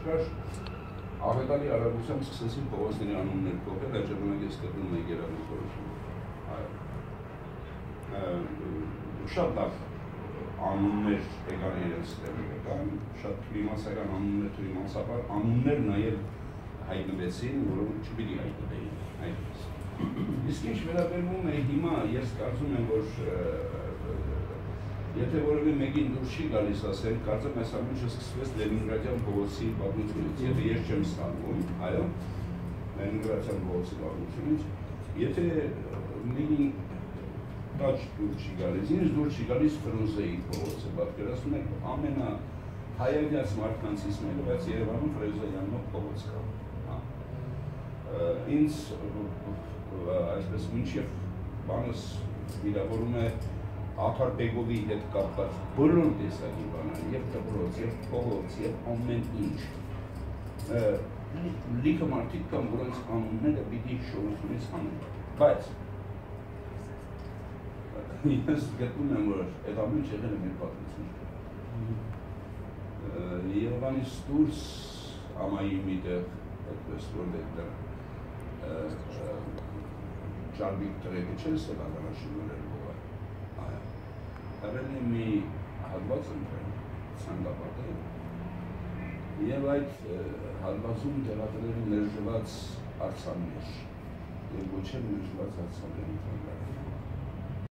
աշխարհ աղետալի արագությամբ սկսեցին փողոցների անուններ փոխել, այդ ժամանակ ես գտնում եի գերագործություն։ Շատ լավ անուններ եկան իրենց տեղը եկան, շատ թյուրիմացական անուններ, թյուրիմացաբար անուններ նաև հայտնվեցին, որոնք չպիտի հայտնվեին այդպես։ Իսկ ինչ վերաբերվում է հիմա, ես կարծում եմ, որ եթե որևէ մեկին դուր չի գալիս ասել, կարծեմ այս ամենը սկսվեց Լենինգրադյան փողոցի պատմությունից, եթե ես չեմ սխալվում, այո, Լենինգրադյան փողոցի պատմությունից, եթե մեկին տաճ դուր չի գալիս, ինձ դուր չի գալիս Ֆրունզեի փողոցը, պատկերացնում եք ամենահայացած մարդկանցից մեկը, բայց Երևանում Ֆրունզեյանով փողոց կա։ Ինձ այսպես մինչև բանս վիրավորում է Աթարբեգովի հետ կապված բոլոր տեսակի բաները, և դպրոց, և փողոց, և ամեն ինչ։ Լիքը մարդիկ կան, որոնց անունները պիտի շորությունից հանեն, բայց ես գտնում եմ, որ այդ ամեն ինչ եղել է մեր պատմություն։ Երևանից դուրս ամայի միտեղ, այդպես որ դեպտեղ ճարբիկ տրեկը չեն սելականաշիններ բողար։ Հեղել մի հատված ընտրել, ցանկապատել, և այդ հատվածում տեղադրել մերժված արձաններ, և ոչ էլ մերժված արձաններ ընդհանրապես։